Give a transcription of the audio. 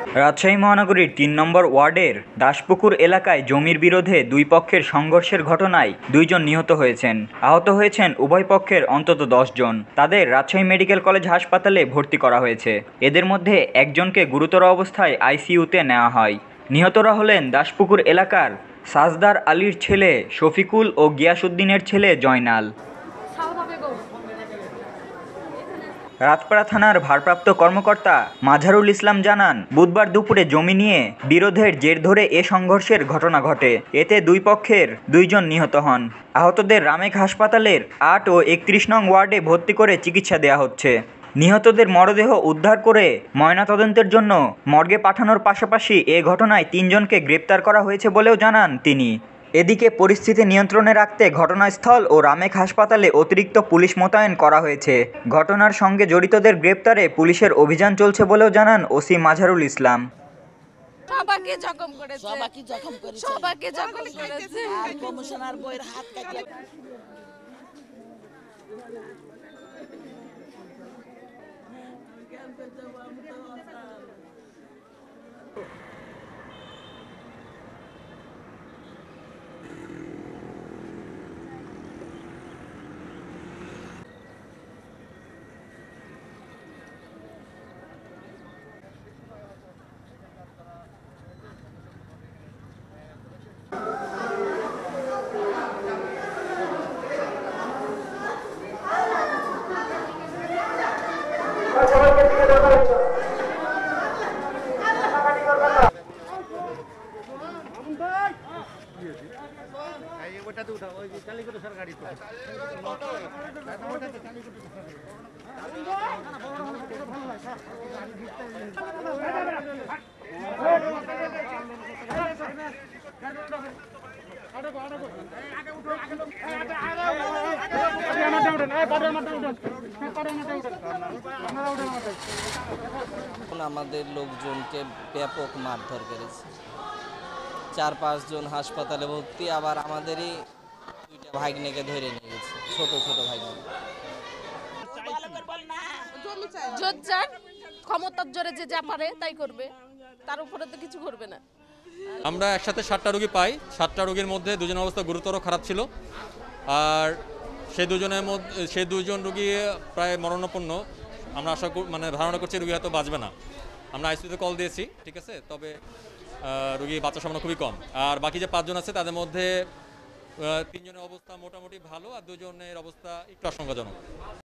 রাজশাহী মহানগরীর ৩ নম্বর ওয়ার্ডের দাসপুকুর এলাকায় জমির বিরোধে দুই পক্ষের সংঘর্ষের ঘটনায় ২ জন নিহত হয়েছেন। আহত হয়েছেন উভয় পক্ষের অন্তত ১০ জন। তাদের রাজশাহী মেডিকেল কলেজ হাসপাতালে ভর্তি করা হয়েছে। এদের মধ্যে একজনকে গুরুতর অবস্থায় আইসিইউতে নেওয়া হয়। নিহতরা হলেন দাসপুকুর এলাকার সাজদার আলীর ছেলে শফিকুল ও গিয়াসউদ্দিনের ছেলে জয়নাল। রাতপাড়া থানার ভারপ্রাপ্ত কর্মকর্তা মাঝারুল ইসলাম জানান, বুধবার দুপুরে জমি নিয়ে বিরোধের জের ধরে এ সংঘর্ষের ঘটনা ঘটে। এতে দুই পক্ষের ২ জন নিহত হন। আহতদের রামেক হাসপাতালের ৮ ও ৩১ নং ওয়ার্ডে ভর্তি করে চিকিৎসা দেওয়া হচ্ছে। নিহতদের মরদেহ উদ্ধার করে ময়নাতদন্তের জন্য মর্গে পাঠানোর পাশাপাশি এ ঘটনায় ৩ জনকে গ্রেপ্তার করা হয়েছে বলেও জানান তিনি। এদিকে পরিস্থিতি নিয়ন্ত্রণে রাখতে ঘটনাস্থল ও রামেক হাসপাতালে অতিরিক্ত পুলিশ মোতায়েন করা হয়েছে। ঘটনার সঙ্গে জড়িতদের গ্রেপ্তারে পুলিশের অভিযান চলছে বলেও জানান ওসি মাঝারুল ইসলাম। সবাইকে জখম করেছে আর কমিশনার বইয়ের হাত কাটিয়ে আমাদের লোকজনকে ব্যাপক মারধর করেছে। ৪-৫ জন হাসপাতালে ভর্তি, আবার আমাদেরই 2টা ভাগ্নেকে ধরে নিয়ে গেছে, ছোট ছোট ভাগ্নে। ক্ষমতার জোরে যে যা পারে তাই করবে, তার উপরে তো কিছু করবে না। আমরা একসাথে 7টা রোগী পাই। 7টা রোগীর মধ্যে 2 জনের অবস্থা গুরুতর খারাপ ছিল, আর সেই 2 জন রোগী প্রায় মরণাপন্ন। আমরা ধারণা করছি রোগী হয়তো বাঁচবে না। আমরা আইসিইউতে কল দিয়েছি, ঠিক আছে, তবে রোগী বাঁচার সম্ভাবনা খুবই কম। আর বাকি যে 5 জন আছে তাদের মধ্যে 3 জনের অবস্থা মোটামুটি ভালো, আর 2 জনের অবস্থা একটু আশঙ্কাজনক।